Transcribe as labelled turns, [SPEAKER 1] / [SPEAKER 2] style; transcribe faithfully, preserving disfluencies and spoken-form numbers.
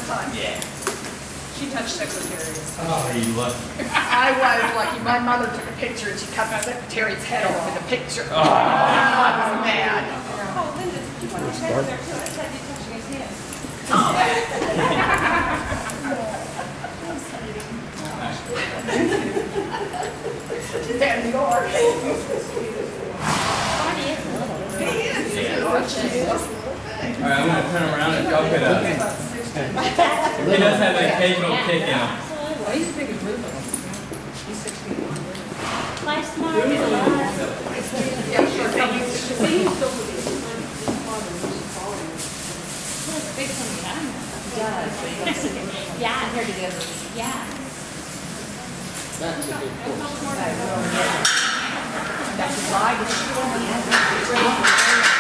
[SPEAKER 1] time.
[SPEAKER 2] Yeah.
[SPEAKER 1] She touched secretaries.
[SPEAKER 2] Oh, you lucky.
[SPEAKER 1] I was lucky. My mother took a picture and she cut the secretary's head off in the picture.
[SPEAKER 2] Oh.
[SPEAKER 1] I was mad.
[SPEAKER 3] Oh, Linda, did you put your head there too? I said you touching his hand.
[SPEAKER 1] She's had the order.
[SPEAKER 2] Yeah. All right, I'm going to turn around and y'all could, uh, he does have an occasional kick in him.
[SPEAKER 1] Well, he's as big as Ruben. He's six feet one.
[SPEAKER 4] My Smarty Jones.
[SPEAKER 1] Yeah, sure. Come here.
[SPEAKER 4] Big one, yeah. Yeah, I heard it goes. Yeah.
[SPEAKER 5] That's a big horse.
[SPEAKER 1] That's right.